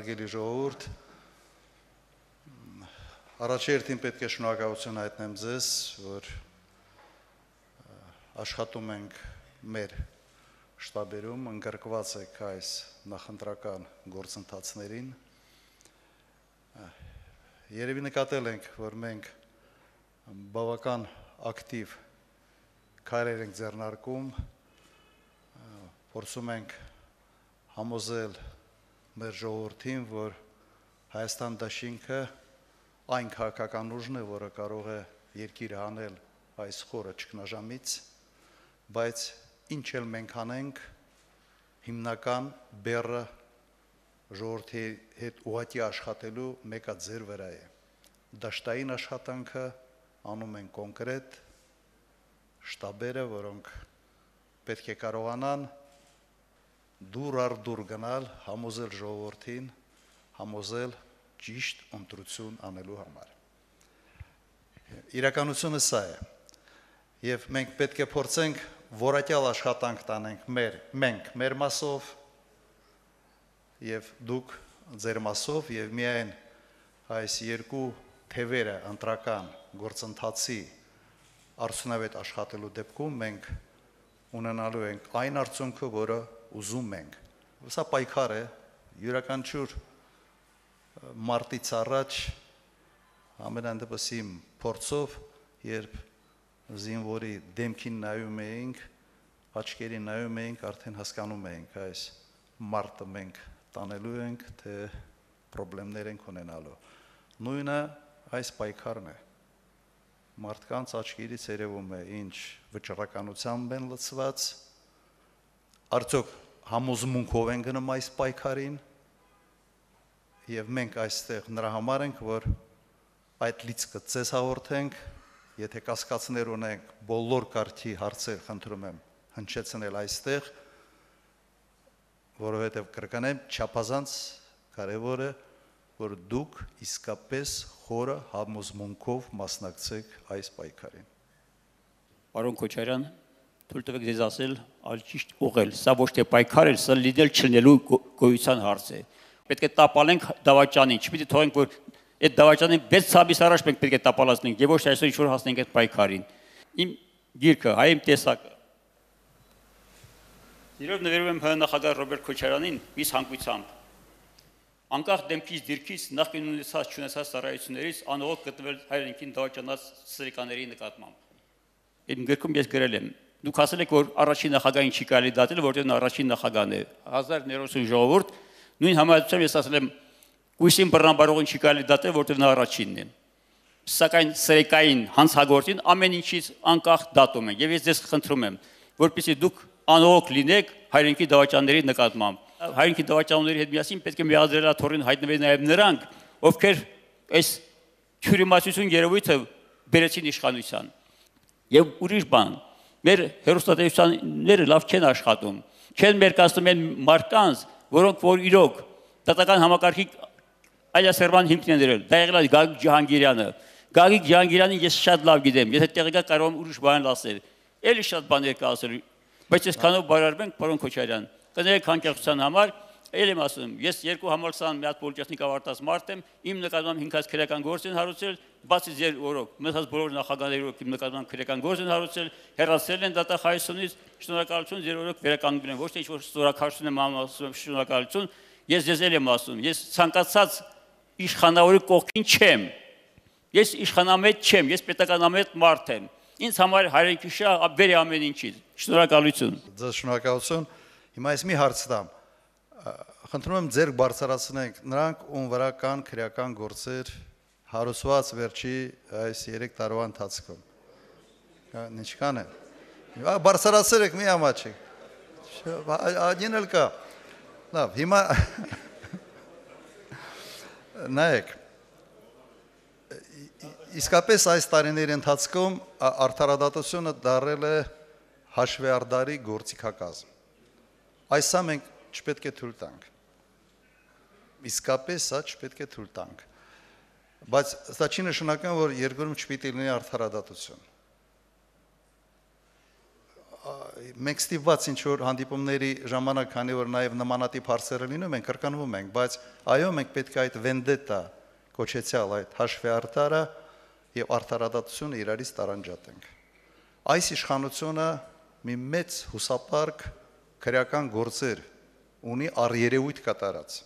հարգելի ժողովուրդ, առաջերտին պետք է շնորհակալություն հայտնեմ ձեզ, որ աշխատում ենք մեր շտաբերում, ընդգրկված եք այս նախընտրական գործընթացներին։ Երևի նկատել ենք, որ մենք բավական ակտիվ քայլեր ենք ձեռնարկում, փորձում ենք համոզել մեր ժողովրդին, որ Հայաստան դաշինքը այն քաղաքական ուժն է, որը կարող է երկիրը հանել այս խորը ճգնաժամից, բայց ինչ էլ մենք անենք, հիմնական բեռը ժողովրդի հետ ուղղակի աշխատելու մեկը ձեր վրա է։ Դաշտային աշխատանքը անում են կոնկրետ շտաբերը, որոնք պետք է կարողանան դուր առ դուր գնալ, համոզել ժողովրդին, համոզել ճիշտ ընտրություն անելու համար։ Իրականությունը սա է, եւ մենք պետք է փորձենք որակյալ աշխատանք տանենք մենք մեր մասով եւ դուք ձեր մասով եւ միայն այս երկու թևերը ընտրական գործընթացի արդյունավետ աշխատելու դեպքում մենք ունենալու ենք այն արդյունքը, որը ուզում ենք։ Սա պայքար է, յուրաքանչյուր մարտից առաջ ամենայն դեպս իմ փորձով, երբ զինվորի դեմքին նայում էինք, աչքերին նայում էինք, արդեն հասկանում էինք այս մարտը մենք տանելու ենք, թե խնդիրներ ենք ունենալու։ Նույնը այս պայքարն է։ Մարդկանց աչքերից երևում է ինչ վճռականությամբ են լցված, արդյոք համոզմունքով են գնում այս պայքարին, եւ մենք այստեղ նրա համար ենք, որ այդ լիցքը ձեզ հաղորդենք, եթե կասկածներ ունենք, բոլոր կարգի հարցեր խնդրում եմ հնչեցնել այստեղ, որովհետեւ կրկնեմ, չափազանց կարևոր է, որ դուք իսկապես խորը համոզմունքով մասնակցեք այս պայքարին։ Պարոն Քոչարյան, թույլ տվեք ձեզ ասել, այլ ճիշտ ուղղել, սա ոչ թե պայքար է, սա լինել չլինելու գոյության հարց է։ Պետք է տապալենք դավաճանին, չպիտի թողենք, որ այդ դավաճանին 6 ամիս առաջ մենք պետք է տապալացնենք, եւ ոչ թե այսօր ինչ-որ հասնենք այդ պայքարին։ Իմ գիրքը, հայ իմ տեսակը։ Իրոք նվիրում եմ ՀՀ նախագահ Ռոբերտ Քոչարյանին միս հանգույցամբ։ Անկախ դեմքից դիրքից նախկին ունեցած չունեցած ծառայություններից անողոք գտնվել հայրենիքին դավաճանած սրիկաների նկատմամբ։ Իմ գրքում ես գրել եմ. դուք ասել եք, որ առաջին նախագահին չի կարելի դատել, որտեղ նա առաջին նախագահն է։ 1090 ժողովուրդ, նույն համաձայնությամբ ես ասել եմ, կույսին բռնաբարողին չի կարելի դատել, որտեղ նա առաջինն է։ Սակայն սրիկային հանցագործին ամեն ինչից անկախ դատում են, եւ ես ձեզ խնդրում եմ, որպեսզի դուք անողոք լինեք հայրենիքի դավաճանների նկատմամբ։ Հայրենիքի դավաճանների հետ միասին պետք է միադրելաթորին հայտնվեն նաև նրանք, ովքեր այս թյուրիմացություն երևույթը բերեցին իշխանության։ Եվ ուրիշ բան, մեր հեռուստատեսությունները լավ չեն աշխատում, չեն մերկացնում են մարդկանց, որոնք որ իրոք դատական համակարգի այլասերման հիմքն են դրել։ Դա եղել է Գագիկ Ջահանգիրյանը։ Գագիկ Ջահանգիրյանին ես շատ լավ գիտեմ, եթե տեղեկա կարող եմ ուրիշ բան ասել։ Էլի շատ բաներ կա ասել, բայց այսքանով բարարվենք, պարոն Քոչարյան, կներեք հանկեղծության համար, ել եմ ասում, ես 221 մի հատ պոլիտեխնիկ ավարտած մարդ եմ, իմ նկատմամբ 5 հատ քրեական գործ են հարուցել, բացի ձեր օրոք, մնացած բոլոր նախագահներով իմ նկատմամբ քրեական գործ են հարուցել, հեռացել են դատախազությունից, շնորհակալություն ձեր օրոք վերականգնվել են, ոչ թե ինչ-որ ստորակարություն եմ ասում, շնորհակալություն, ես ձեզ ել եմ ասում, ես ցանկացած իշխանավորի կողքին չեմ, ես իշխանամետ չեմ, ես պետականամետ մարդ եմ, ինձ համար հայրենիքի շահ բեր է ամեն ինչից, շնորհակալություն։ Ձեզ շնորհակալություն։ Հիմա ես մի հարց տամ։ Խնդրում եմ ձեր բարձրացնենք նրանք, ում վրա կան քրեական գործեր հարուցված վերջի այս 3 տարվա ընթացքում։ Ինչքան է։ Բարձրացրել եք մի ամաչեք։ Ադին էլ կա։ Լավ, հիմա նայեք։ Իսկապես այս տարիների ընթացքում արդարադատությունը դարել է հաշվեարդարի գործիքակազմ։ Այսա մենք չպետք է թույլ տանք։ Իսկապես սա չպետք է թույլ տանք։ Բայց սա չի նշանակում, որ երկրում չպիտի լինի արդարադատություն։ մենք ստիպված ինչ որ հանդիպումների ժամանակ, քանի որ նաև նմանատիպ հարցեր լինում են, կրկնվում ենք, բայց այո, մենք պետք է այդ վենդետա կոչեցյալ այդ հաշվի արդարը եւ արդարադատությունը իրարից տարանջատենք։ Այս իշխանությունը մի մեծ հուսապարկ քրեական գործեր ունի առերևույթ կատարած։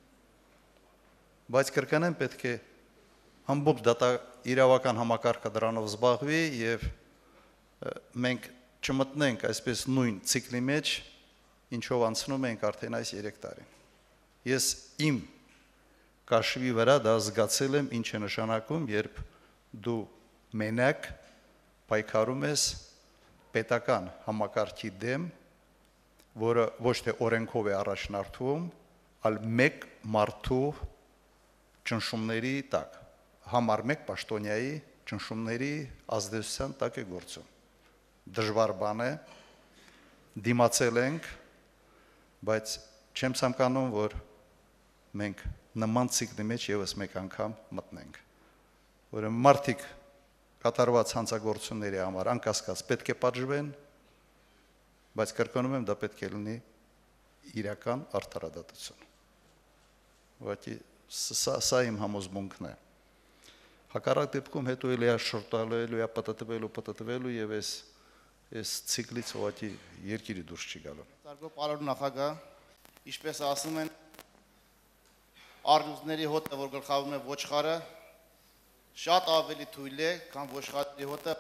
Բայց կրկնեմ, պետք է ամբողջ իրավական համակարգը դրանով զբաղվի եւ մենք չմտնենք այսպես նույն ցիկլի մեջ, ինչով անցնում ենք արդեն այս 3 տարին։ Ես իմ կաշվի վրա դա զգացել եմ, ինչ է նշանակում, երբ դու մենակ պայքարում ես պետական համակարգի դեմ, որը ոչ թե օրենքով է առաջնորդվում, այլ մեկ մարդու ճնշումների տակ, համար մեկ պաշտոնյայի ճնշումների ազդեցության տակ է գործում։ Դժվար բան է, դիմացել ենք, բայց չեմ ցանկանում, որ մենք նման ցիկլի մեջ եւս մեկ անգամ մտնենք։ Ուրեմն մարդիկ կատարված հանցագործությունների համար անկասկած պետք է պատժվեն, բայց կրկնում եմ, դա պետք է լինի իրական արդարադատություն։ Ուղղակի սա իմ համոզմունքն է։ Հակառակ դեպքում հետո էլի շորտալու, պատտվելու եւ այս ցիկլից ուղղակի երկիրը դուրս չի գալու։ Ծարգո պարոն նախագահ, ինչպես ասում են, արյուծների հոտը, որ գլխավորում է ոչխարը, շատ ավելի թույլ է, քան ոչխարի հոտը։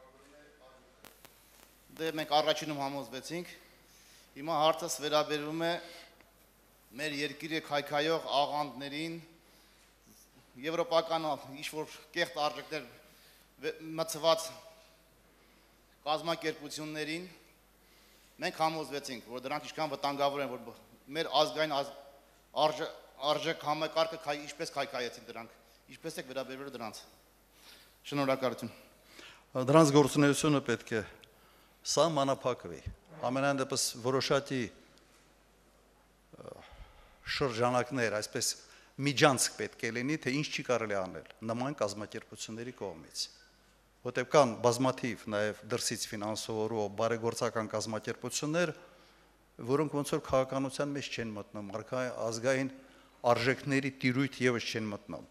Դե մենք առաջինում համոզվեցինք։ Հիմա հարցս վերաբերում է մեր երկիրը քայքայող աղանդներին, եվրոպական ինչ-որ կեղտ արժեքներ մցված կազմակերպություններին մենք համոզվեցինք, որ դրանք ինչքան վտանգավոր են, որ մեր ազգային արժեք համակարգը ինչպես քայքայեցին դրանք, ինչպես եք վերաբերվել դրանց։ Շնորհակալություն։ Դրանց գործունեությունը պետք է սահմանափակվի։ Ամենայն դեպս որոշակի շրջանակներ, այսպես միջանցք պետք է լինի, թե ինչ չի կարելի անել նման կազմակերպությունների կողմից։ Որտեղ կան բազմաթիվ նաև դրսից ֆինանսավորող բարեգործական կազմակերպություններ, որոնք ոնց որ քաղաքականության մեջ չեն մտնում, ազգային արժեքների տիրույթ եւս չեն մտնում։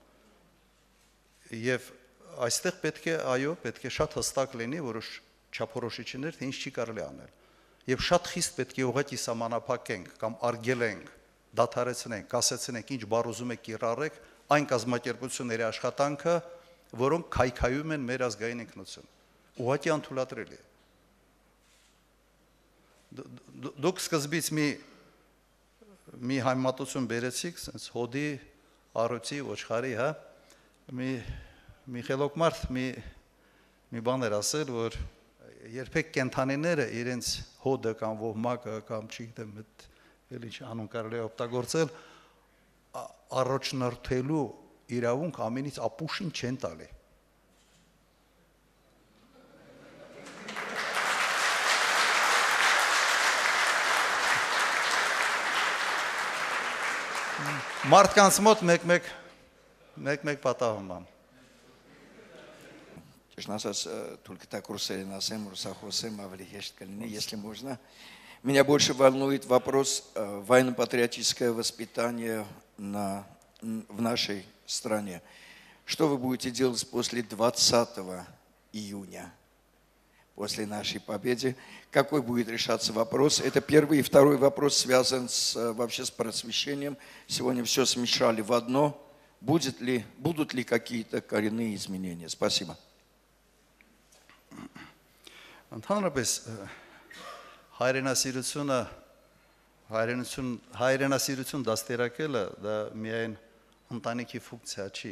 Եվ այստեղ պետք է, այո, պետք է շատ հստակ լինի որոշ չափորոշիչներ, թե ինչ չի կարելի անել։ Եվ շատ խիստ պետք է ուղղակի սահմանափակենք կամ արգելենք, դադարեցնենք, կասեցնենք, ինչ բառ ուզում եք կիրառեք, այն կազմակերպությունների աշխատանքը, որոնք քայքայում են մեր ազգային ինքնություն։ Ուղղակի անթույլատրելի է։ Դուք սկզբից մի համեմատություն բերեցիք, sense հոդի, առյուծի, ոչխարի, հա։ Մի խելոք մարդ մի բան էր ասել, որ երբեք կենթանիները իրենց հոդը կամ ոհմակը կամ չգիտեմ, էլի անուն կարելի է օգտագործել, առաջնորդելու իրավունք ամենից ապուշին չեն տալի։ Մարդկանց մոտ մեկ պատահում եմ։ Честно сказать, только так русалин асем, русахосем, авлихешт калини, если можно. Меня больше волнует вопрос военно-патриотическое воспитание в нашей стране. Что вы будете делать после 20 июня, после нашей победы? Какой будет решаться вопрос? Это первый. И второй вопрос связан вообще с просвещением. Сегодня все смешали в одно. Будут ли какие-то коренные изменения? Спасибо. Ընդհանրապես հայրենասիրություն դաստիարակելը դա միայն ընտանիքի ֆունկցիա չի։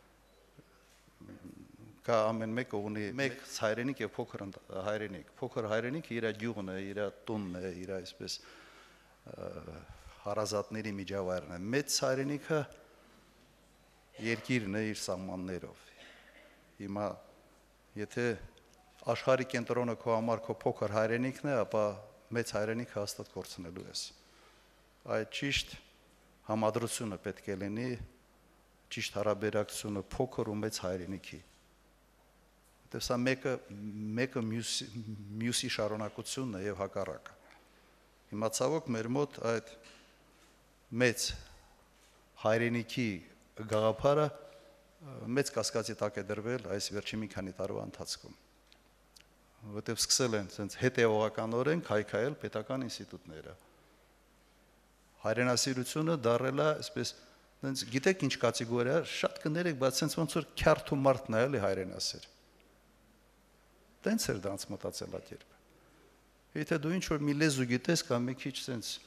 Կա ամեն մեկը ունի մեկ հայրենիք եւ փոքր հայրենիք։ Փոքր հայրենիքը իր գյուղն է, իր տունն է, իր այսպես հարազատների միջավայրն է։ Մեծ հայրենիքը երկիրն է իր սահմաններով։ Հիմա եթե աշխարհի կենտրոնը քո համար քո փոքր հայրենիքն է, ապա մեծ հայրենիքը հաստատ կորցնելու ես։ Այդ ճիշտ համադրությունը պետք է լինի, ճիշտ հարաբերակցությունը փոքր ու մեծ հայրենիքի։ որտեղ սա մեկը մյուսի շարունակությունն է եւ հակառակը։ Հիմա ցավոք մեր մոտ այդ մեծ հայրենիքի գաղափարը մեծ կասկածի տակ է դրվել այս վերջի մի քանի տարվա ընթացքում, որտեղ սկսել են sense հետևողականորեն քայքայել պետական ինստիտուտները։ Հայրենասիրությունը դարել է, այսպես, sense գիտեք ինչ կատեգորիա, շատ կներեք, բայց sense ոնց որ քյարթու մարդ նայել է հայրենասիր։ Տենց էր դրանց մտածելակերպը։ Եթե դու ինչ որ մի լեզու գիտես կամ մի քիչ sense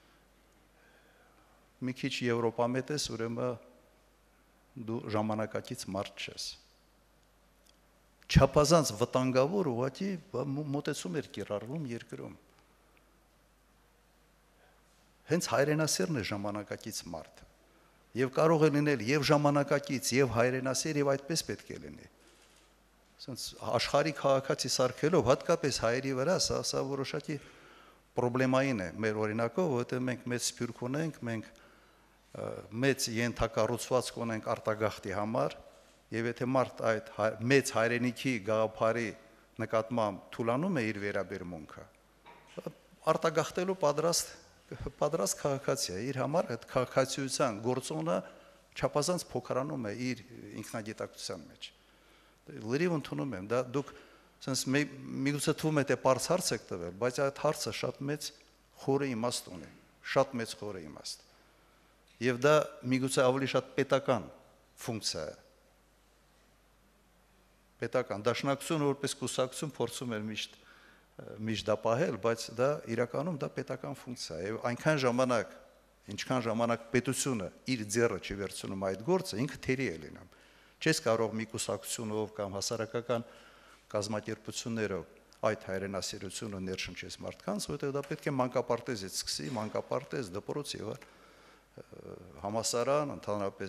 մի քիչ եվրոպամետ ես, ուրեմն դու ժամանակակից մարդ չես։ Չափազանց վտանգավոր ուղղակի մոտեցում էր կիրառվում երկրում։ Հենց հայրենասիրն է ժամանակակից մարդը։ Եվ կարող է լինել եւ ժամանակակից, եւ հայրենասիր, եւ այդպես պետք է լինի։ Ասենց աշխարհի քաղաքացի սարքելով հատկապես հայերի վրա սա որոշակի պրոբլեմային է մեր օրինակով, որովհետեւ մենք մեծ սփյուռք ունենք, մենք մեծ ենթակառուցվածք ունենք արտագաղթի համար, եւ եթե մարդ այդ մեծ հայրենիքի գաղափարի նկատմամբ թուլանում է իր վերաբերմունքը, արտագաղթելու պատրաստ քաղաքացի է, իր համար այդ քաղաքացիության գործոնը չափազանց փոքրանում է իր ինքնագիտակցության մեջ։ Լրիվ ընդունում եմ, դա դուք sense միգուցե թվում է թե բարձ հարց եք տվել, բայց այդ հարցը շատ մեծ խորը իմաստ ունի, շատ մեծ խորը իմաստ։ Եվ դա միգուցե ավելի շատ պետական ֆունկցիա է։ Պետական դաշնակցությունը որպես կուսակցություն փորձում էր միշտ դա պահել, բայց դա իրականում դա պետական ֆունկցիա է։ Եվ այնքան ժամանակ, ինչքան ժամանակ պետությունը իր ձեռը չի վերցնում այդ գործը, ինքը թերի է լինում։ Չես կարող մի կուսակցությունով կամ հասարակական կազմակերպություններով այդ հայրենասիրությունը ներշնչես մարդկանց, որտեղ դա պետք է մանկապարտեզից սկսի, մանկապարտեզ, դպրոց եւ համասարան, ընդհանրապես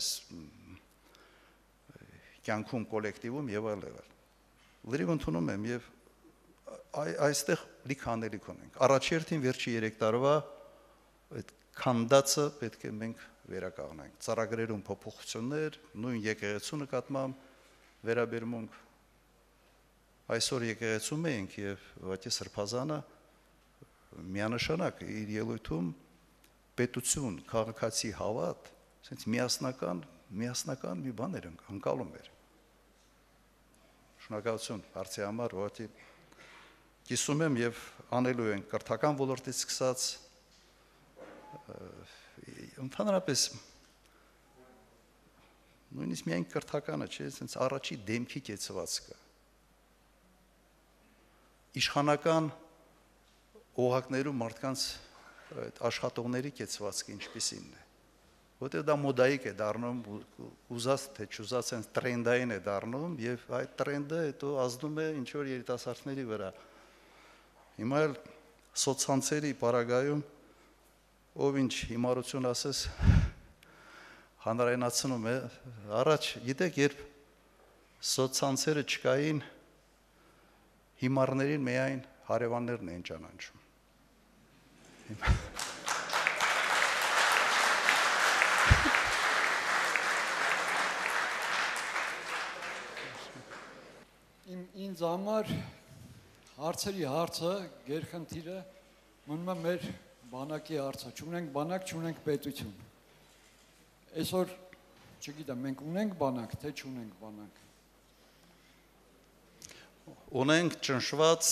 կյանքում կոլեկտիվում եւ այլն։ Լրիվ ընդունում եմ եւ այստեղ լիք անելիք ունենք։ Առաջերտին վերջի 3 տարվա այդ քանդածը պետք է մենք վերականգնենք։ Ծառագրերում փոփոխություններ, նույն եկեղեցու նկատմամբ վերաբերմունք։ Այսօր եկեղեցում ենք եւ ուղղակի Սրբազանը միանշանակ իր ելույթում պետություն, քաղաքացի հավատ, ասենց միասնական մի բան էր անցալում էր։ Շնորհակալություն հարցի համար, ուղղակի կիսում եմ եւ անելու ենք կրթական ոլորտից սկսած ընդհանրապես նույնիսկ միայն կրթականը չէ, ասենց առաջի դեմքի կեցվածքը։ Իշխանական օղակներում մարդկանց այդ աշխատողների կեցվածքը ինչպիսին է։ Որտեղ դա մոդայիկ է դառնում, ուզած թե չուզած են տրենդային է դառնում եւ այդ տրենդը հետո ազդում է ինչ որ երիտասարդների վրա։ Հիմա էլ սոցցանցերի պարագայում ով ինչ հիմարություն ասես հանրայնացնում է առաջ, գիտեք, երբ սոցցանցերը չկային, հիմարներին միայն հարևաններն էին ճանաչում։ Ինձ համար հարցերի հարցը, գերխնդիրը մնում է մեր բանակի հարցը, չունենք բանակ, չունենք պետություն։ Այսօր, չգիտեմ, մենք ունենք բանակ, թե չունենք բանակ։ Ունենք ճնշված,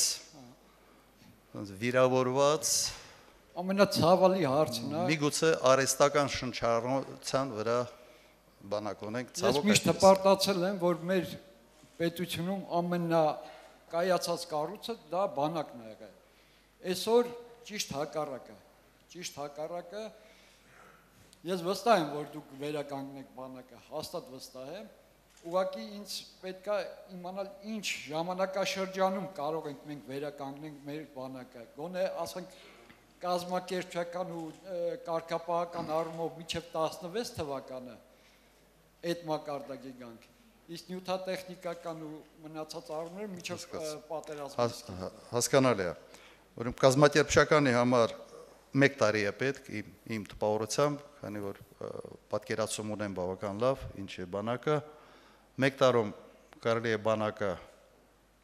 վիրավորված, ամենացավալի հարցն է։ միգուցե արհեստական շնչառության վրա բանակ ունենք, Ես միշտ հպարտացել եմ, որ մեր պետությունում ամենակայացած կառույցը դա բանակն է եղել։ Այսօր ճիշտ հակառակը, ես վստահ եմ, որ դուք վերականգնեք բանակը, հաստատ վստահ եմ, ուղղակի ինձ պետք է իմանալ ինչ ժամանակաշրջանում կարող ենք մենք վերականգնենք մեր բանակը, գոնե ասենք կազմակերպչական ու կարգապահական առումով մինչև 16 թվականը այդ մակարդակի գանք, իսկ նյութատեխնիկական ու մնացած առումները մինչև պատերազմը։ Հասկանալի է, ուրեմն կազմակերպչականի համար 1 տարի է պետք իմ տպավորությամբ, քանի որ պատկերացում ունեմ բավական լավ, ինչ է բանակը, 1 տարում կարելի է բանակը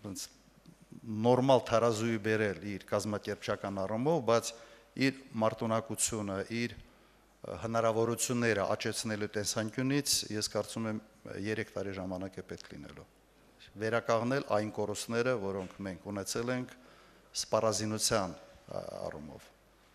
նորմալ տարազույի բերել իր կազմակերպչական առումով, բայց իր մարտունակությունը, իր հնարավորությունները աճեցնելու տեսանկյունից ես կարծում եմ 3 տարի ժամանակ է պետք լինելու։ Վերականգնել այն կորուստները, որոնք մենք ունեցել ենք սպառազինության առումով։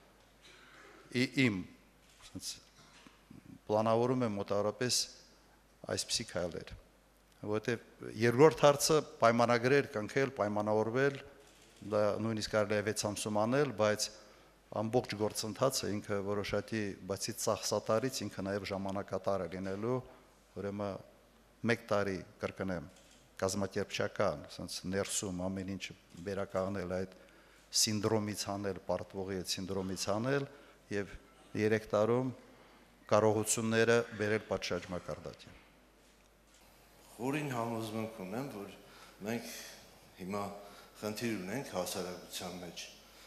Իմ պլանավորում եմ մոտավորապես այսպիսի քայլեր, որովհետև երկրորդ հարցը պայմանագրեր կնքել, պայմանավորվել, դա նույնիսկ կարելի է 6 ամսում անել, բայց ամբողջ գործընթացը ինքը որոշակի բացի ծախսատարից ինքը նաև ժամանակատար է լինելու, ուրեմն 1 տարի կրկնեմ կազմակերպչական, ասենց ներսում ամեն ինչ վերականգնել այդ սինդրոմից անել, պարտվողի այդ սինդրոմից անել եւ 3 տարում կարողությունները բերել պատշաճ մակարդակին։ Խորին համոզմունք ունեմ, որ մենք հիմա խնդիր ունենք հասարակության մեջ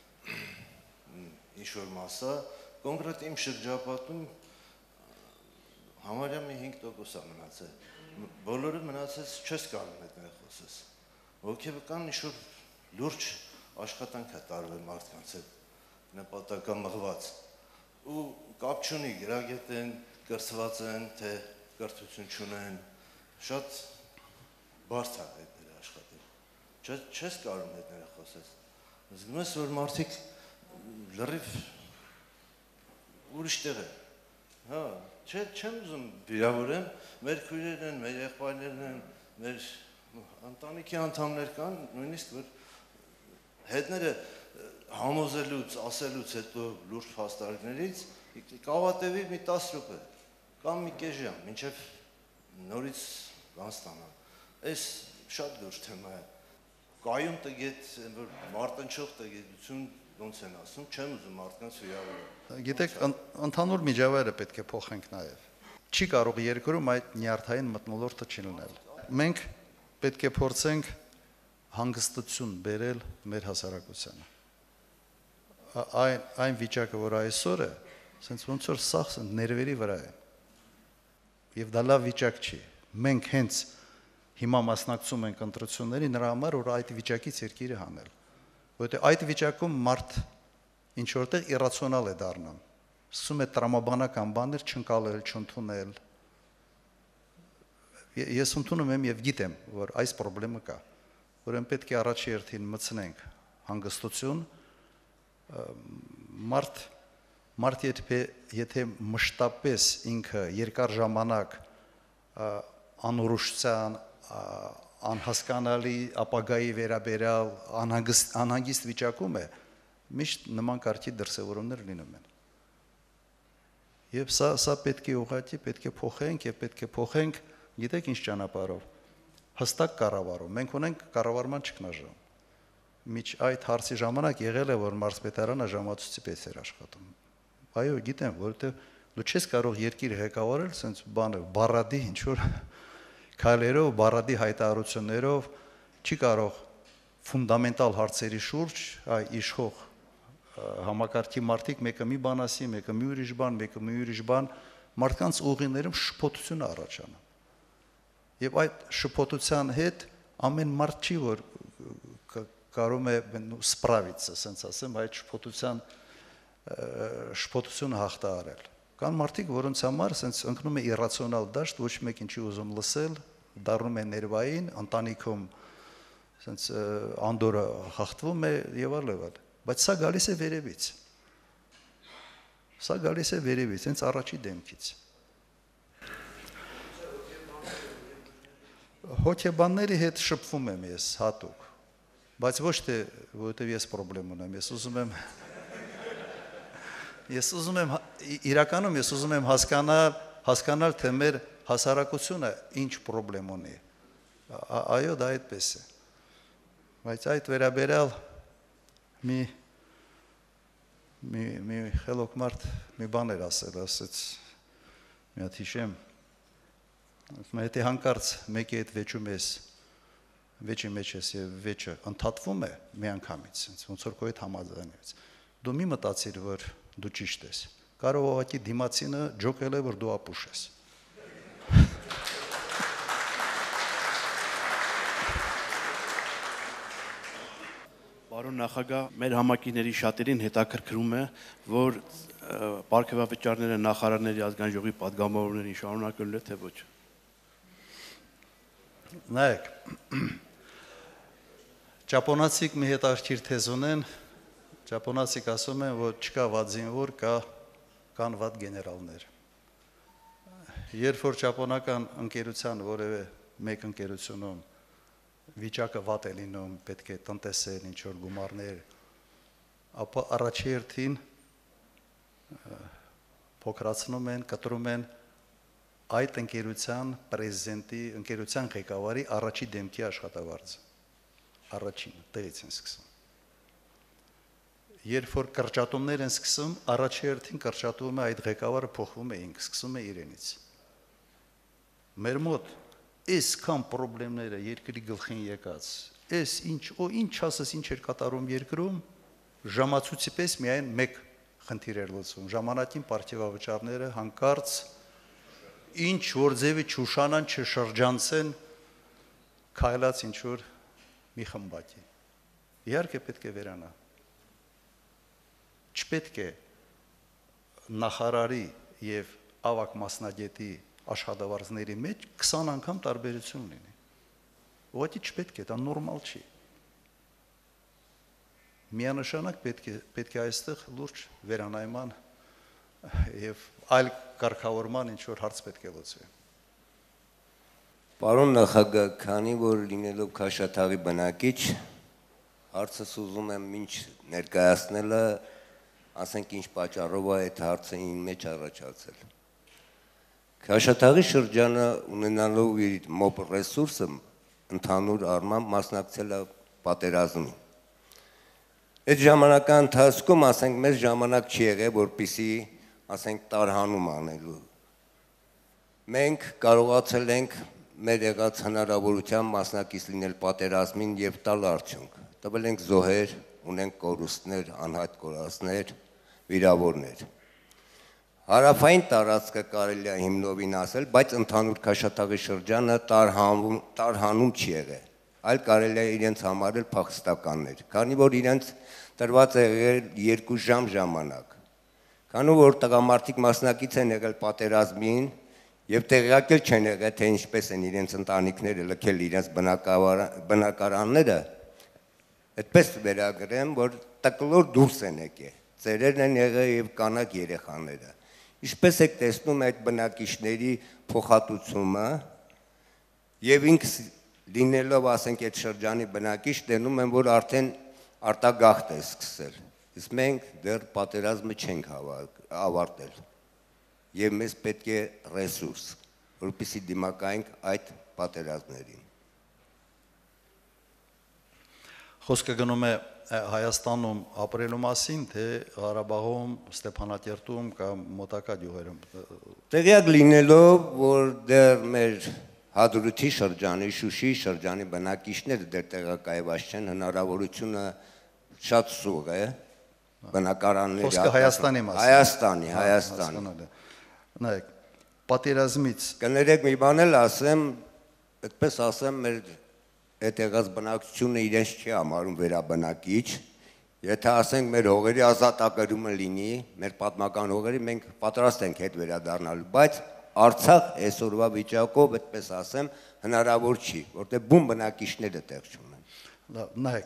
ինչ-որ մասը, կոնկրետ իմ շրջապատում համարյա մի 5% է մնացել, բոլորը մնացած չես կարող այդտեղ խոսես, հոգեբան ինչ-որ լուրջ աշխատանք է տարվել մարդկանց հետ նպատակամղված ու կապ չունի գրագետ են, կրթված են, թե կրթություն չունեն, շատ բարդ է այդները աշխատել, չես կարող այդները խոսես, զգում ես, որ մարդիկ լրիվ ուրիշ տեղ են, հա, չեմ ուզում վիրավորեմ, մեր քույրերն են, մեր եղբայրներն են, մեր ընտանիքի անդամներ կան, նույնիսկ որ հետները համոզելուց, ասելուց հետո լուրջ փաստարկներից կավատևի մի 10 րոպե կամ մի կես ժամ, մինչև նորից բան ստանան։ Այս շատ լուրջ թեմա է։ Կայուն տգետ, որ մարտնչող տգետություն ոնց են ասում, չեմ ուզում մարդկանց վիրավորել։ Գիտեք, ընդհանուր միջավայրը պետք է փոխենք նաև։ Չի կարող երկրում այդ նյարդային մթնոլորտը չլինել։ Մենք պետք է փորձենք հանգստություն բերել մեր հասարակությանը։ Այն վիճակը, որ այսօր է, ասենց ոնց որ սաղ ներվերի վրա է։ Եվ դա լավ վիճակ չի։ Մենք հենց հիմա մասնակցում ենք ընտրությունների նրա համար, որ այդ վիճակից երկիրը հանել։ Որովհետև այդ վիճակում մարդ ինչ որտեղ իրացիոնալ է դառնում։ Սկսում է տրամաբանական բաներ չընկալել, չընդունել։ Ես ընդունում եմ եւ գիտեմ, որ այս խնդրեմը կա։ Ուրեմն պետք է առաջի հերթին մտցնենք հանգստություն, մարդ եթե մշտապես ինքը երկար ժամանակ անորոշության, անհասկանալի ապագայի վերաբերյալ անհանգիստ վիճակում է, միշտ նման կարգի դրսևորումներ լինում են։ Եվ սա պետք է ուղղակի պետք է փոխենք եւ պետք է փոխենք, գիտեք ինչ ճանապարհով, հստակ կառավարում։ Մենք ունենք կառավարման ճգնաժամ։ Միջ այդ հարցի ժամանակ եղել է, որ մարզպետարանը ժամացույցի պես էր աշխատում։ Այո, գիտեմ, որովհետեւ դու չես կարող երկիր ղեկավարել sense բանը, բառադի ինչ որ քայլերով, բառադի հայտարարություններով, չի կարող ֆունդամենտալ հարցերի շուրջ իշխող համակարգի մարդիկ մեկը մի բան ասի, մեկը մի ուրիշ բան, մեկը մի ուրիշ բան, մարդկանց ուղիներում շփոթություն առաջանա։ Եվ այդ շփոթության հետ ամեն մարդ չի որ կարող է սպրավիցը, ասենց ասեմ, այդ շփոթությունը հաղթահարել։ Կան մարդիկ, որոնց համար ասենց ընկնում է իրացիոնալ դաշտ, ոչ մեկին չի ուզում լսել, դառնում է ներվային, ընտանիքում ասենց անդորը հաղթվում է եւ այլն, բայց սա գալիս է վերևից։ Սա գալիս է վերևից, հենց առաջի դեմքից։ Հոգեբանների հետ շփվում եմ ես հատուկ, բայց ոչ թե որովհետև ես խնդրեմ ունեմ, իրականում ես ուզում եմ հասկանալ թե մեր հասարակությունը ինչ խնդրեմ ունի։ Այո, դա այդպես է։ Բայց այդ վերաբերյալ մի խելոք մարդ մի բան էր ասեց, մի հատ հիշեմ, եթե հանկարծ մեկի հետ վեճի մեջ ես եւ վեճը ընդհատվում է միանգամից, ոնց որ քո հետ համաձայնվեց, դու մի մտածիր, որ դու ճիշտ ես, կարող ուղղակի դիմացինը ջոկել է, որ դու ապուշ ես։ նախագահ, մեր համակիների շատերին հետաքրքրում է, որ պարգևավճարները նախարարների ազգային ժողովի պատգամավորներին շարունակելու է, թե ոչ։ Նայեք, ճապոնացիք մի հետաքրքիր թեզ ունեն, ճապոնացիք ասում են, որ չկա վատ զինվոր, կան վատ գեներալներ։ Երբ որ ճապոնական ընկերության որևէ մեկ ընկերությունում վիճակը վատ է լինում, պետք է տնտեսել, ինչ-որ գումարներ, ապա առաջերտին փոքրացնում են, կտրում են այդ ընկերության պրեզիդենտի, ընկերության ղեկավարի առաջի դեմքի աշխատավարձը։ Առաջին, տեղից են սկսում։ Երբ որ կրճատումներ են սկսում, առաջերտին կրճատվում է այդ ղեկավարը փոխվում է ինք, սկսում է իրենից։ Մեր մոտ այսքան խնդիրները երկրի գլխին եկած, այս ինչ ասես ինչ էր կատարում երկրում, ժամացույցի պես միայն մեկ խնդիր էր լուծվում, ժամանակին պարգևավճարները հանկարծ ինչ որ ձևի չուշանան, չշրջանցեն քայլած ինչ որ մի խմբակի։ Իհարկե պետք է վերանա։ Չպետք է նախարարի եւ ավագ մասնագետի աշխատավարձների մեջ 20 անգամ տարբերություն լինի։ Ուղղակի չպետք է, դա նորմալ չի։ Միանշանակ պետք է այստեղ լուրջ վերանայման եւ այլ կարգավորման ինչ որ հարց պետք է լուծվի։ Պարոն նախագահ, քանի որ լինելով Քաշաթաղի բնակիչ, հարցս ուզում եմ ինչ ներկայացնելը, ասենք ինչ պատճառով է այդ հարցը իմ մեջ առաջացել։ Քաշաթաղի շրջանը ունենալով իր մոբ ռեսուրսը ընդհանուր առմամբ մասնակցել է պատերազմին։ Այդ ժամանական ընթացքում, ասենք, մեզ ժամանակ չի եղել, որպեսզի, ասենք, տարհանում անելու։ Մենք կարողացել ենք մեր եղած հնարավորության մասնակից լինել պատերազմին եւ տալ արդյունք։ Տվել ենք զոհեր, ունենք կորուստներ, անհայտ կորածներ, վիրավորներ։ Հարավային տարածքը կարելի է հիմնովին ասել, բայց ընդհանուր Քաշաթաղի շրջանը տարհանում չի եղել, այլ կարելի է իրենց համարել փախստականներ, քանի որ իրենց տրված է եղել 2 ժամ ժամանակ։ Քանի որ տղամարդիկ մասնակից են եղել պատերազմին եւ տեղյակ չեն եղել, թե ինչպես են իրենց ընտանիքները լքել իրենց բնակարանները, այդպես վերագրեմ, որ տկլոր դուրս են եկել, ծերերն են եղել եւ կանայք երեխաները։ Ինչպես եք տեսնում այդ բնակիչների փոխհատուցումը եւ ինքս լինելով, ասենք, այդ շրջանի բնակիչ, տենում եմ, որ արդեն արտագաղթ է սկսել։ Իսկ մենք դեռ պատերազմը չենք ավարտել։ Եվ մեզ պետք է ռեսուրս, որպեսզի դիմակայենք այդ պատերազմներին։ Խոսքը գնում է Հայաստանում ապրելու մասին, թե Ղարաբաղում, Ստեփանակերտում կամ մոտակա գյուղերում։ Տեղյակ լինելով, որ դեռ մեր Հադրութի շրջանի, Շուշի շրջանի բնակիչները դեռ տեղակայված չեն, հնարավորությունը շատ սուղ է, բնակարանների Խոսքը Հայաստանի մասին։ Հայաստանի։ Նայեք, պատերազմից կներեք մի բան էլ ասեմ, այդպես ասեմ, մեր այդ եղած բնակչությունը իրենց չի համարում վերաբնակիչ, եթե ասենք մեր հողերի ազատագրումը լինի, մեր պատմական հողերի, մենք պատրաստ ենք հետ վերադառնալու, բայց Արցախ այսօրվա վիճակով, այդպես ասեմ, հնարավոր չի, որտեղ բուն բնակիչները տեղ չունեն։ Նայեք,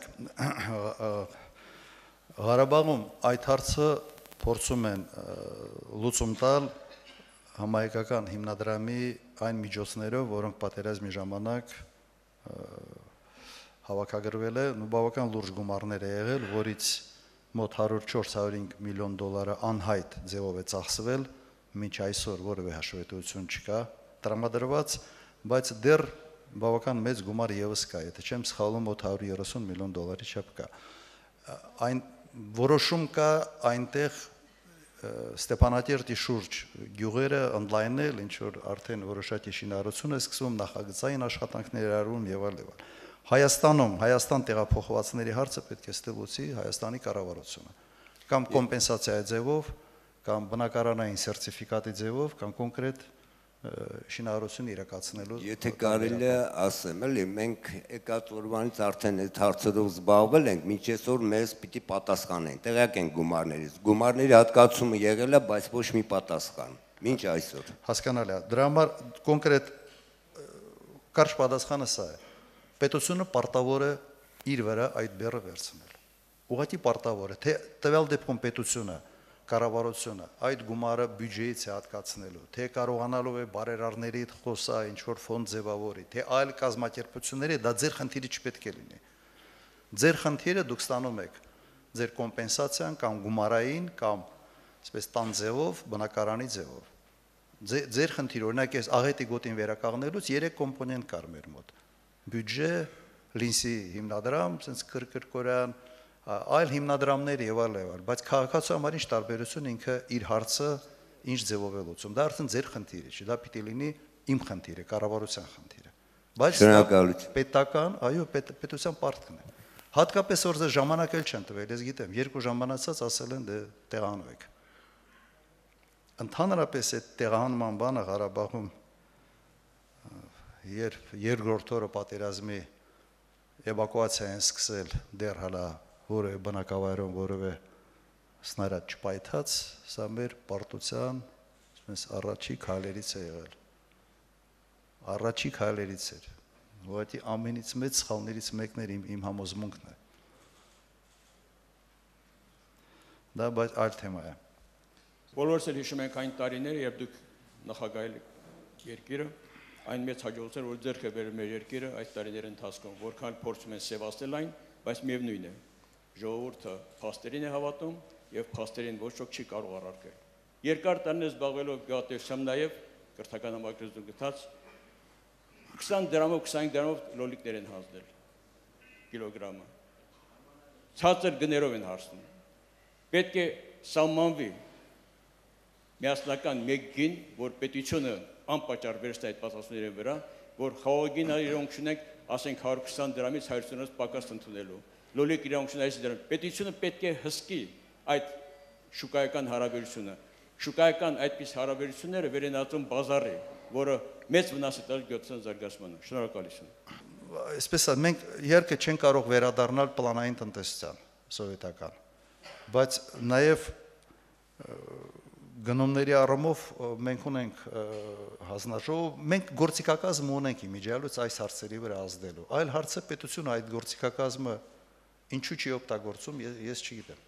Ղարաբաղում այդ հարցը փորձում են լուծում տալ համահայկական հիմնադրամի այն միջոցներով, որոնք պատերազմի ժամանակ հավաքագրվել է, բավական լուրջ գումարներ է եղել, որից մոտ 100-405 միլիոն դոլարը անհայտ ձևով է ծախսվել, մինչ այսօր որևէ հաշվետվություն չկա տրամադրված, բայց դեռ բավական մեծ գումար եւս կա, եթե չեմ սխալվում, մոտ 130 միլիոն դոլարի չափ կա։ Այն որոշում կա այնտեղ Ստեփանակերտի շուրջ գյուղերը ընդլայնել, ինչ որ արդեն որոշակի շինարարություն է սկսվում, նախագծային աշխատանքներ արվում եւ այլ։ Հայաստան տեղափոխվածների հարցը պետք է ստելուցի Հայաստանի կառավարությունը, կամ կոմպենսացիայի ձևով, կամ բնակարանային սերտիֆիկատի ձևով, կամ կոնկրետ շինարարություն իրականացնելու։ Եթե կարելի է ասեմ, էլի մենք եկած օրվանից արդեն այդ հարցերով զբաղվել ենք, մինչ այսօր մեզ պիտի պատասխանեն։ Տեղյակ ենք գումարներից։ Գումարների հատկացումը եղել է, բայց ոչ մի պատասխան։ Մինչ այսօր։ Հասկանալի է։ Դրա համար կոնկրետ կարճ պատասխանը սա է։ Պետությունը պարտավոր է իր վրա այդ բեռը վերցնել։ Ուղղակի պարտավոր է, թե տվյալ դեպքում պետությունը, կառավարությունը այդ գումարը բյուջեից է հատկացնելու, թե կարողանալով է բարերարների հետ խոսա, ինչ որ ֆոնդ ձևավորի, թե այլ կազմակերպությունների, դա ձեր խնդիրը չպետք է լինի։ Ձեր խնդիրը դուք ստանում եք ձեր կոմպենսացիան կամ գումարային կամ այսպես տան ձևով, բնակարանի ձևով։ Ձեր խնդիրը, օրինակ ես աղետի գոտին վերականգնելուց 3 կոմպոնենտ կար մեր մոտ։ Բյուջե, լինսի հիմնադրամ, sense կրկրկորյան, այլ հիմնադրամներ եւ այլ, բայց քաղաքացու համար ինչ տարբերություն ինքը իր հարցը ինչ ձևով է լուծում։ Դա արդեն ձեր խնդիրը չէ, դա պիտի լինի իմ խնդիրը, կառավարության խնդիրը։ Բայց պետական, այո, պետության պարտքն է։ Հատկապես որ ձեր ժամանակ էլ չեն տվել, ես գիտեմ, 2 ժամանացած ասել են դե տեղանվեք։ Ընդհանրապես այդ տեղանման բանը Ղարաբաղում երբ երկրորդ օրը պատերազմի էվակուացիա են սկսել դեռ հələ որը բնակավայրում որևէ սնարյադ չպայթած, սա մեր պարտության առաջի քայլերից է եղել։ Առաջի քայլերից էր։ Ուղղակի ամենից մեծ սխալներից մեկն էր իմ համոզմունքն է։ Դա բայց այլ թեմա է։ Բոլորս էլ հիշում ենք այն տարիները, երբ դուք նախագահել եք երկիրը, այն մեծ հաջողություն էր, որ ձեռք է բերել մեր երկիրը այդ տարիների ընթացքում, որքան փորձում են սևացնել այն, բայց միևնույն է, ժողովուրդը փաստերին է հավատում եւ փաստերին ոչ ոք չի կարող առարկել։ Երկար տարիներ զբաղվելով գյուղատնտեսությամբ նաեւ կրթական համակարգում գտած 20 դրամով 25 դրամով լոլիկներ են հանձնել կիլոգրամը։ Ցածր գներով են հարցնում։ Պետք է սահմանվի միասնական մեկ գին, որ պետությունը անպատճառ վերստա այդ պատասխանների վրա, որ խաղողին իրենք ունենք, ասենք 120 դրամից 150-ից պակաս ընդունելու։ Լոլիկ իրենք ունեն այս դրամ։ Պետությունը պետք է հսկի այդ շուկայական հարաբերությունը։ Շուկայական այդպես հարաբերությունները վերենացում բազարի, որը մեծ վնաս է տալիս գյուղատնտեսության զարգացմանը։ Շնորհակալություն։ Այսպես է, մենք իհարկե չենք կարող վերադառնալ պլանային տնտեսության սովետական, բայց նաև գնումների առումով մենք ունենք հանձնաժողով, մենք գործիքակազմ ունենք իմիջիալուց այս հարցերի վրա ազդելու։ Այլ հարցը պետությունը այդ գործիքակազմը ինչու չի օգտագործում, ես չգիտեմ։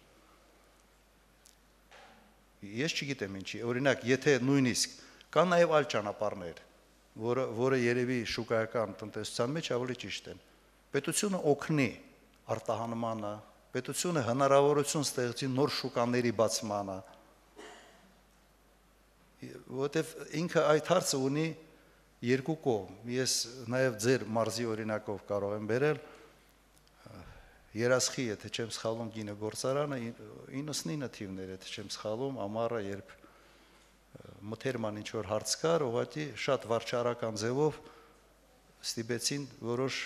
Ես չգիտեմ ինչի։ Օրինակ, եթե նույնիսկ կան նաև այլ ճանապարհներ, որը երևի շուկայական տնտեսության մեջ ավելի ճիշտ են։ Պետությունը օգնի արտահանմանը, պետությունը հնարավորություն ստեղծի նոր շուկաների բացմանը, որտեվ ինքը այդ հարցը ունի երկու կողմ։ Ես նաև ձեր մարզի օրինակով կարող եմ բերել Երասխի, եթե չեմ սխալվում, գինը գործարանը 99 թիվներ, եթե չեմ սխալվում, ամառը երբ մթերման ինչ որ հարց կար, ուղղակի շատ վարչարական ձևով ստիպեցին որոշ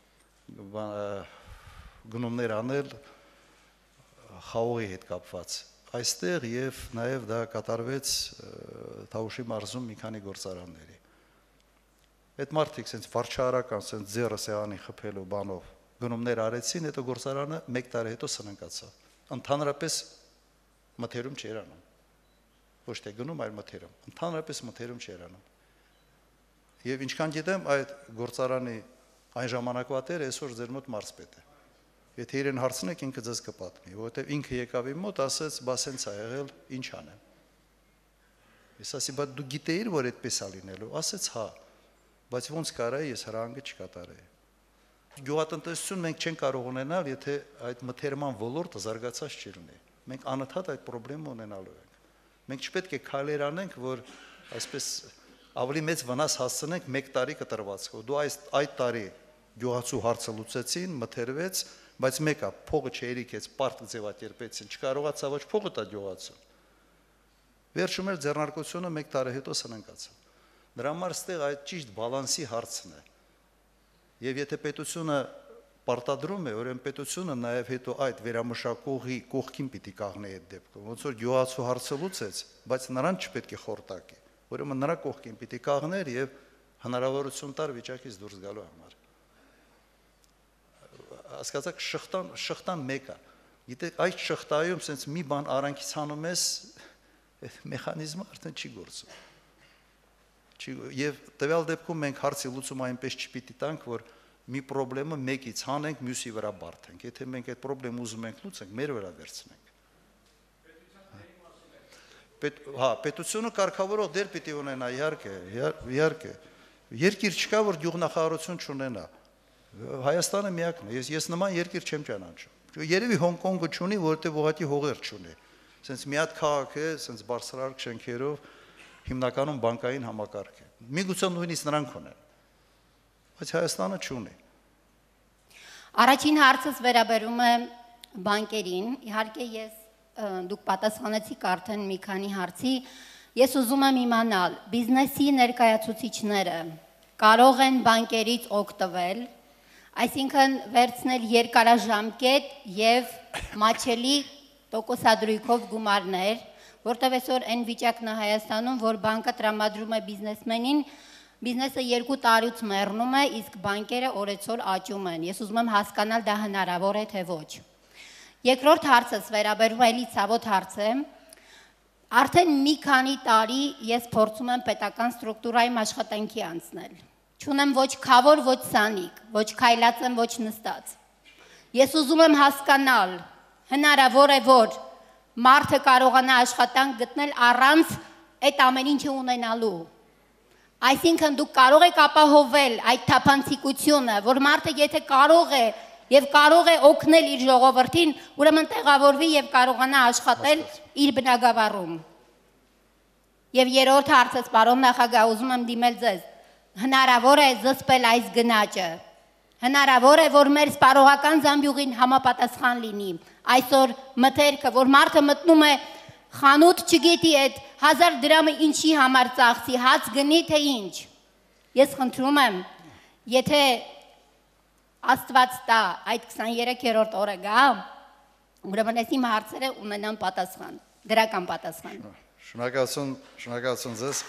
գնումներ անել խաղողի հետ կապված այստեղ եւ նաեւ դա կատարվեց Թավուշի մարզում մի քանի գործարանների։ Այդ մարդիկ sense վարչարական sense ձեռը սեղանի խփելու բանով գնումներ արեցին, հետո գործարանը 1 տարի հետո սննկացավ։ Ընդհանրապես մթերում չէր անում։ Ոչ թե գնում, այլ մթերում։ Ընդհանրապես մթերում չէր անում։ Եվ ինչքան գիտեմ, այդ գործարանի այն ժամանակվա տերը այսօր ձեր մոտ մարզպետ է։ Եթե իրեն հարցնեք, ինքը ձեզ կպատմի, որովհետև ինքը եկավ իմ մոտ, ասեց, բա սենց է եղել, ինչ անեմ։ Ես ասի, բա դու գիտեիր, որ այդպես է լինելու, ասեց հա, բայց ոնց կարա ես հրանգը չկատարեի։ Գյուղատնտեսություն մենք չենք կարող ունենալ, եթե այդ մթերման ոլորտը զարգացած չլինի։ Մենք անընդհատ այդ խնդրեմը ունենալու ենք։ Մենք չպետք է քայլեր անենք, որ այսպես ավելի մեծ վնաս հասցնենք 1 տարի կտրվածքով։ Դու այդ տարի գյուղացու հարցը լուծեցին, մթերվեց, բայց մեկը փողը չերիքեց, պարտք ձևակերպեցին, չկարողացա ոչ փողը տա գյուղացու։ Վերջում էր ձեռնարկությունը 1 տարի հետո սննկացավ։ Դրա համար ստեղ այդ ճիշտ բալանսի հարցն է։ Եվ եթե պետությունը պարտադրում է, ուրեմն պետությունը նաև հետո այդ վերամշակողի կողքին պիտի կաղնի այդ դեպքում։ Ոնց որ գյուղացու հարցը լուծեց, բայց նրան չպետք է խորտակի։ ուրեմն նրա կողքին պիտի կաղներ եւ հնարավորություն տար վիճակից դուրս գալու համար։ Հասկացաք, շղթան մեկը։ Գիտեք, այդ շղթայում sense մի բան արանքից անում ես, այդ մեխանիզմը արդեն չի գործում։ Եվ տվյալ դեպքում մենք հարցի լուծումը այնպես չպիտի տանք, որ մի խնդրը մեկից հանենք, մյուսի վրա բարթենք։ Եթե մենք այդ խնդրեմ ուզում ենք լուծենք, մեր վրա վերցնենք։ Պետությունը կարգավորող դեր պիտի ունենա, իհարկե։ Երկիր չկա, որ գյուղնախարարություն չունենա։ Հայաստանը միակն է։ Ես նման երկիր չեմ ճանաչում։ Երևի Հոնկոնգը չունի, որովհետև ուղղակի հողեր չունի։ Սենց մի հատ քաղաք է, սենց բարձրարկ շենքերով, հիմնականում բանկային համակարգ է։ Միգուցե նույնիսկ նրանք ունեն։ Բայց Հայաստանը չունի։ Առաջին հարցս վերաբերում է բանկերին։ Իհարկե դուք պատասխանեցիք արդեն մի քանի հարցի։ Ես ուզում եմ իմանալ, բիզնեսի ներկայացուցիչները կարող են բանկերից օգտվել, այսինքն վերցնել երկարաժամկետ եւ մատչելի տոկոսադրույքով գումարներ, որտեղ այսօր այն վիճակն է Հայաստանում, որ բանկը տրամադրում է բիզնեսմենին, բիզնեսը 2 տարուց մեռնում է, իսկ բանկերը օրեցօր աճում են։ Ես ուզում եմ հասկանալ, դա հնարավոր է թե ոչ։ Երկրորդ հարցս վերաբերում է էլի ցավոտ հարց է։ Արդեն մի քանի տարի ես փորձում եմ պետական ստրուկտուրայում աշխատանքի անցնել։ Չունեմ ոչ քավոր, ոչ սանիկ, ոչ քայլած եմ, ոչ նստած։ Ես ուզում եմ հասկանալ, հնարավոր է որ մարդը կարողանա աշխատանք գտնել առանց այդ ամեն ինչը ունենալու։ Այսինքն դուք կարող եք ապահովել այդ թափանցիկությունը, որ մարդը եթե կարող է եւ կարող է օգնել իր ժողովրդին, ուրեմն տեղավորվի եւ կարողանա աշխատել իր բնակավարում։ Եվ երրորդ հարցս, պարոն նախագահ, ուզում եմ դիմել ձեզ, հնարավոր է զսպել այս գնաճը։ Հնարավոր է, որ մեր սպառողական զամբյուղին համապատասխան լինի։ Այսօր մթերքը, որ մարդը մտնում է խանութ, չգիտի այդ 1000 դրամը ինչի համար ծախսի, հաց գնի թե ինչ։ Ես խնդրում եմ, եթե Աստված տա այդ 23-րդ օրը գա, ուրեմն այս իմ հարցերը ունենան պատասխան, դրական պատասխան։ Շնորհակալություն ձեզ։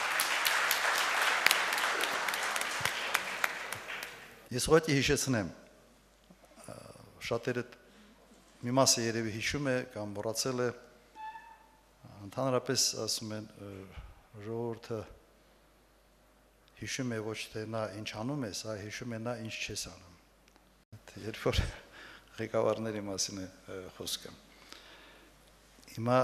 Ես ուղղակի հիշեցնեմ, շատերը մի մասը երևի հիշում է կամ մոռացել է, ընդհանրապես ասում են ժողովուրդը հիշում է ոչ թե նա ինչ անում ես, այլ հիշում է նա ինչ չես անում։ Երբ որ ղեկավարների մասին է խոսքը։ Հիմա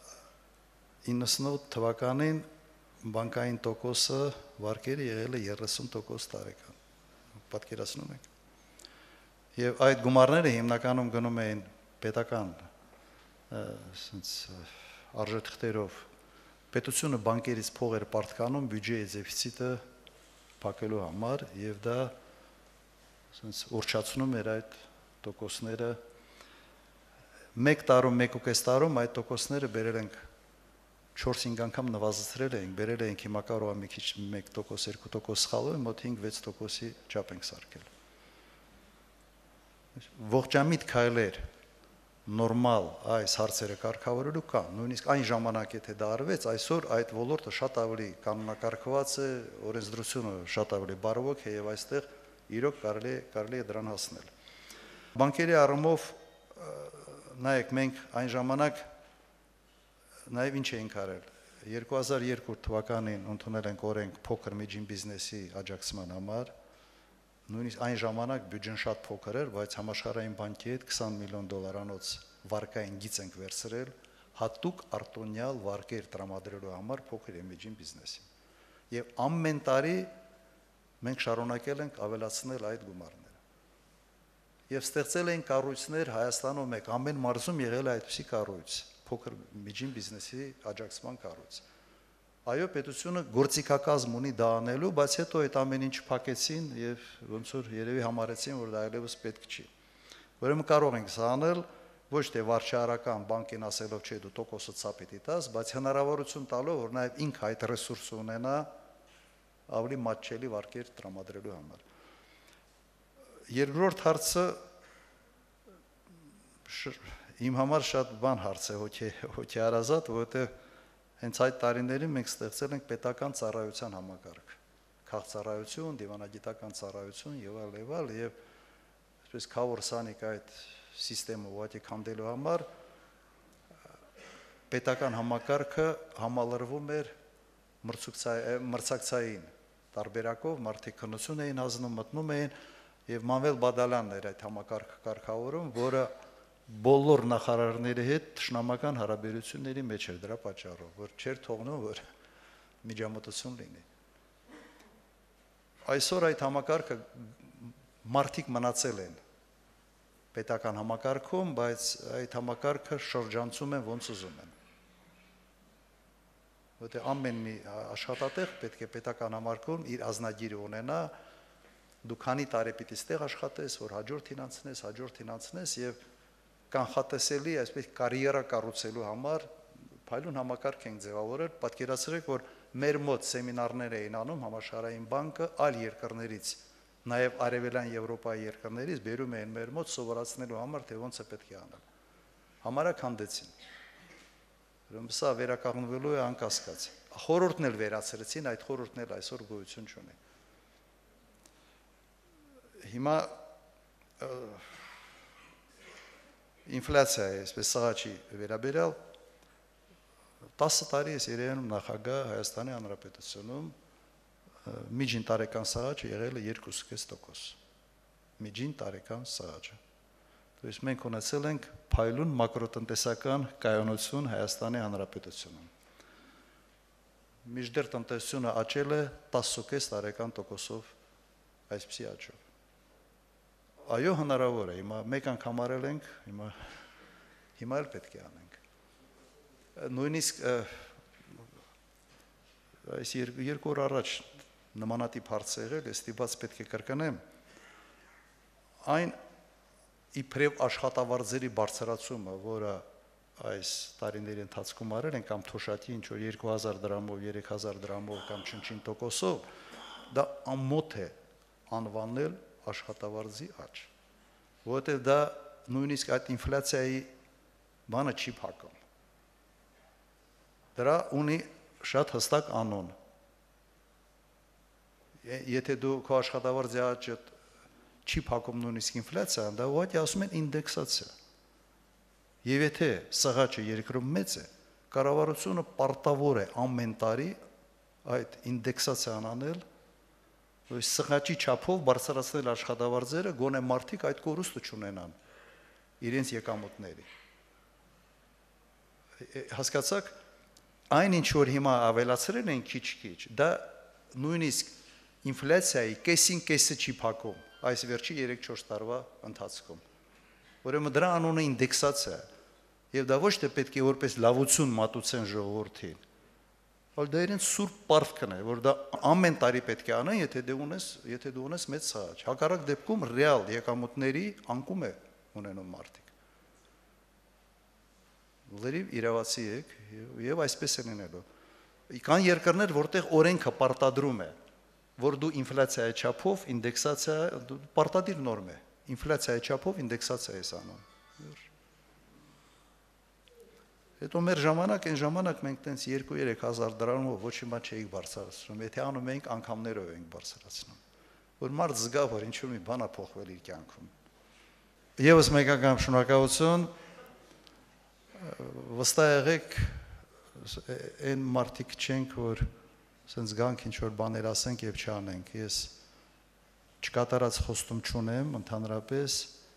98 թվականին բանկային տոկոսը վարկերը եղել է 30% տարեկան։ Պատկերացնում եք։ Եվ այդ գումարները հիմնականում գնում էին պետական արժեթղթերով։ Պետությունը բանկերից փող էր պարտքանում բյուջեի դեֆիցիտը փակելու համար եւ դա ուրճացնում էր այդ տոկոսները։ Մեկ տարում, 1.5 տարում այդ տոկոսները բերել ենք 4-5 անգամ նվազեցրել ենք, բերել ենք հիմա կարող է մի քիչ 1%, 2% սխալվել, մոտ 5-6%-ի չափ ենք սարքել։ Ողջամիտ քայլեր նորմալ այս հարցերը կարգավորելու կան, նույնիսկ այն ժամանակ եթե դա արվեց, այսօր այդ ոլորտը շատ ավելի կանոնակարգված է, օրենսդրությունը շատ ավելի բարվոք է եւ այստեղ իրոք կարելի է դրան հասնել։ Բանկերի առումով նայեք, մենք այն ժամանակ նաեւ ինչ էինք արել։ 2002 թվականին ընդունել ենք օրենք փոքր միջին բիզնեսի աջակցման համար, նույնիսկ այն ժամանակ բյուջեն շատ փոքր էր, բայց համաշխարհային բանկի հետ $20 միլիոն վարկային գիծ ենք վերցրել հատուկ արտոնյալ վարկեր տրամադրելու համար փոքր եւ միջին բիզնեսին։ Եվ ամեն տարի մենք շարունակել ենք ավելացնել այդ գումարները։ Եվ ստեղծել ենք կառույցներ Հայաստանում մեկ, ամեն մարզում եղել է այդպիսի կառույց, փոքր միջին բիզնեսի աջակցման կառույց։ Այո, պետությունը գործիքակազմ ունի դա անելու, բայց հետո այդ ամեն ինչ փակեցին եւ ոնց որ երևի համարեցին, որ դա այլևս պետք չի։ Ուրեմն կարող ենք սա անել ոչ թե վարչարական բանկին ասելով չէ դու տոկոսը ցապիտի տաս, բայց հնարավորություն տալով, որ նաեւ ինքը այդ ռեսուրսը ունենա ավելի մատչելի վարկեր տրամադրելու համար։ Երկրորդ հարցը իմ համար շատ բան հարց է հոգեարազատ, որովհետեւ Հենց այդ տարիներին մենք ստեղծել ենք պետական ծառայության համակարգ, քաղաքծառայություն, դիվանագիտական ծառայություն եւ այլ եւ այսպես քավորսանիկ այդ համակարգը ուղղակի քանդելու համար պետական համակարգը համալրվում էր մրցակցային տարբերակով, մարդիկ քննություն էին ազնում, մտնում էին եւ Մանվել Բադալյանն էր այդ համակարգը կարգավորում, որը բոլոր նախարարների հետ ճշնամական հարաբերությունների մեջ էր դրա պատճառով, որ չէր թողնում, որ միջամտություն լինի։ Այսօր այդ համակարգը մարդիկ մնացել են պետական համակարգում, բայց այդ համակարգը շրջանցում են ոնց ուզում են։ Որտեղ ամեն մի աշխատատեղ պետք է պետական համակարգում իր ազնագիրը ունենա, դու քանի տարի պիտի ստեղ աշխատես, որ հաջորդին անցնես եւ կանխատեսելի, այսպես կարիերա կառուցելու համար փայլուն համակարգ ենք ձևավորել, պատկերացրեք, որ մեր մոտ սեմինարներ էին անում համաշխարհային բանկը այլ երկրներից, նաև արևելյան Եվրոպայի երկրներից բերում էին մեր մոտ սովորացնելու համար, թե ոնց է պետք է անել։ Համարակ հանդեցին։ Ուրեմն սա վերականգնվելու է անկասկած։ Խորհուրդն էլ վերացրեցին, այդ խորհուրդն էլ այսօր գոյություն չունի։ Հիմա ինֆլյացիա է, այսպես սղաչի վերաբերյալ 10 տարի է Երևանում նախագահ Հայաստանի Հանրապետությունում միջին տարեկան սղաչը եղել է 2.5%։ Միջին տարեկան սղաչը։ То есть մենք ունեցել ենք փայլուն մակրոտնտեսական կայունություն Հայաստանի Հանրապետությունում։ Միջդեռ տնտեսությունը աճել է 10.5 տարեկան տոկոսով այսպիսի աճով։ Այո, հնարավոր է, հիմա մեկ անգամ արել ենք, հիմա էլ պետք է անենք։ Նույնիսկ այս երկու օր առաջ նմանատիպ հարց եղել, ես ստիպված պետք է կրկնեմ, այն իբրև աշխատավարձերի բարձրացումը, որը այս տարիների ընթացքում արել են, կամ թոշակի ինչ որ 2000 դրամով, 3000 դրամով կամ չնչին տոկոսով, դա ամոթ է անվանել աշխատավարձի աճ, որովհետև դա նույնիսկ այդ ինֆլյացիայի բանը չի փակում։ Դրա ունի շատ հստակ անոն։ Եթե դու քո աշխատավարձի աճը չի փակում նույնիսկ ինֆլյացիան, դա ուղղակի ասում են ինդեքսացիա։ Եվ եթե սղաճը երկրում մեծ է, կառավարությունը պարտավոր է ամեն տարի այդ ինդեքսացիան անել, սղաճի չափով բարձրացնել աշխատավարձերը, գոնե մարդիկ այդ կորուստը չունենան իրենց եկամուտների։ Հասկացաք, այն ինչ որ հիմա ավելացրել են քիչ-քիչ, դա նույնիսկ ինֆլյացիայի կեսին կեսը չի փակում այս վերջի 3-4 տարվա ընթացքում։ Ուրեմն դրա անունը ինդեքսացիա է, եւ դա ոչ թե պետք է որպես լավություն մատուցեն ժողովրդին, այլ դա իրենց սուրբ պարտքն է, որ դա ամեն տարի պետք է անեն, եթե դու ունես մեծ սղաճ։ Հակառակ դեպքում ռեալ եկամուտների անկում է ունենում մարդիկ։ Լրիվ իրավացի եք եւ այսպես է լինելու։ Կան երկրներ, որտեղ օրենքը պարտադրում է, որ դու ինֆլյացիայի չափով ինդեքսացիա պարտադիր նորմ է։ Ինֆլյացիայի չափով ինդեքսացիա ես անում։ Հետո մեր ժամանակ, այն ժամանակ մենք տենց 2-3 դրամով ոչ մի բան չէինք բարձրացնում, եթե անում էինք անգամներով էինք բարձրացնում, որ մարդ զգա, որ ինչ-որ մի բան է փոխվել իր կյանքում։ Եվս մեկ անգամ շնորհակալություն, վստահ եղեք, այն մարդիկ չենք, որ սենց գանք ինչ-որ բաներ ասենք եւ չանենք։ Ես չկատարած խոստում չունեմ, ընդհանրապես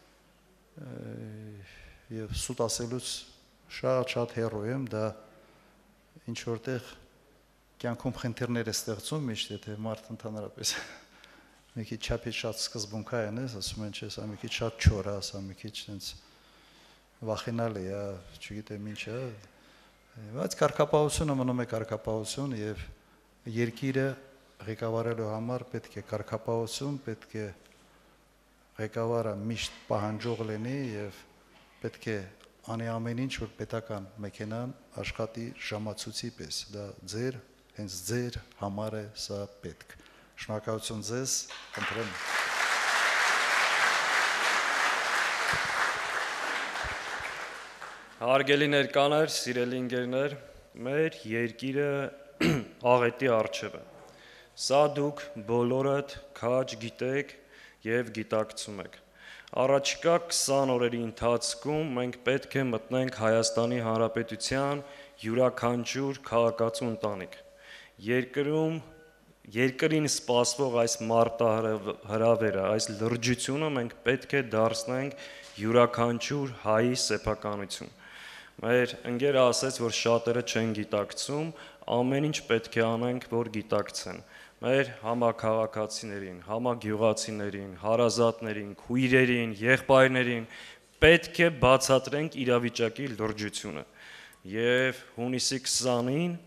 եւ սուտ ասելուց շատ հեռու եմ, դա ինչ որտեղ կյանքում խնդիրներ է ստեղծում միշտ, եթե մարդ ընդհանրապես մի քիչ չափից շատ սկզբունքային է, ասում են, չէ, սա մի քիչ շատ չոր է, սա մի քիչ այնց վախենալի է, չգիտեմ ինչ է, բայց կարգապահությունը մնում է կարգապահություն եւ երկիրը ղեկավարելու համար պետք է կարգապահություն, պետք է ղեկավարը միշտ պահանջող լինի եւ պետք է անի ամեն ինչ, որ պետական մեքենան աշխատի ժամացույցի պես, դա հենց ձեր համար է սա պետք։ Շնորհակալություն ձեզ, խնդրեմ։ Հարգելի ներկաներ, սիրելի ընկերներ, մեր երկիրը աղետի առջև է։ Սա դուք բոլորդ քաջ գիտեք եւ գիտակցում եք։ Առաջիկա 20 օրերի ընթացքում մենք պետք է մտնենք Հայաստանի Հանրապետության յուրաքանչյուր քաղաքացու ընտանիք։ Երկրին սպասվող այս մարտահրավերը, այս լրջությունը մենք պետք է դարձնենք յուրաքանչյուր հայի սեփականություն։ Մեր ընկերը ասաց, որ շատերը չեն գիտակցում, ամեն ինչ պետք է անենք, որ գիտակցեն։ Մեր համաքաղաքացիներին, համագյուղացիներին, հարազատներին, քույրերին, եղբայրներին պետք է բացատրենք իրավիճակի լրջությունը։ Եվ հունիսի 20-ին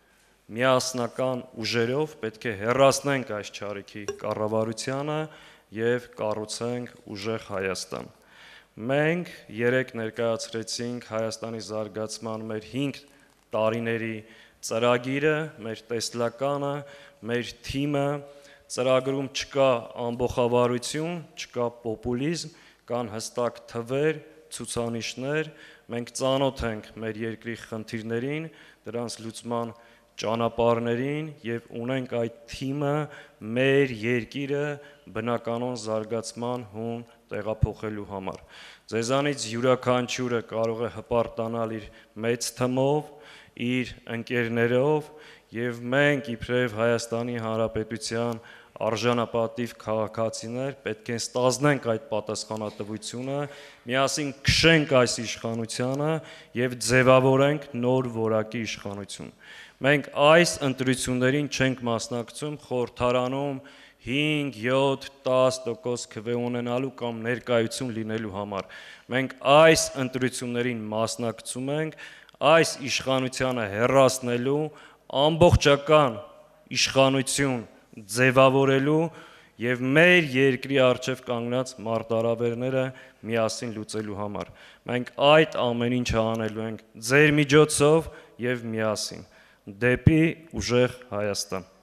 միասնական ուժերով պետք է հեռացնենք այս չարիքի կառավարությանը եւ կառուցենք ուժեղ Հայաստան։ Մենք երեք ներկայացրեցինք Հայաստանի զարգացման մեր 5 տարիների ծրագիրը, մեր տեսլականը, մեր թիմը, ծրագրում չկա ամբողջավարություն, չկա պոպուլիզմ, կան հստակ թվեր, ցուցանիշներ, մենք ծանոթ ենք մեր երկրի խնդիրներին, դրանց լուծման ճանապարհներին եւ ունենք այդ թիմը մեր երկիրը բնականոն զարգացման հուն տեղափոխելու համար։ Ձեզանից յուրաքանչյուրը կարող է հպարտանալ իր մեծ թմով, իր ընկերներով եւ մենք իբրև Հայաստանի Հանրապետության արժանապատիվ քաղաքացիներ պետք է ստանձնենք այդ պատասխանատվությունը, միասին քշենք այս իշխանությանը եւ ձևավորենք նոր որակի իշխանություն։ Մենք այս ընտրություններին չենք մասնակցում խորհրդարանում 5, 7, 10% քվե ունենալու կամ ներկայություն լինելու համար։ Մենք այս ընտրություններին մասնակցում ենք այս իշխանությանը հեռացնելու, ամբողջական իշխանություն ձևավորելու եւ մեր երկրի առջև կանգնած մարտահրավերները միասին լուծելու համար։ Մենք այդ ամեն ինչը անելու ենք ձեր միջոցով եւ միասին դեպի ուժեղ Հայաստան։